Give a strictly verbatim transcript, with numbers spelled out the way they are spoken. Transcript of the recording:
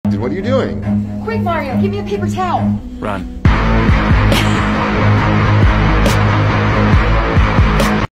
What are you doing? Quick, Mario, give me a paper towel. Run.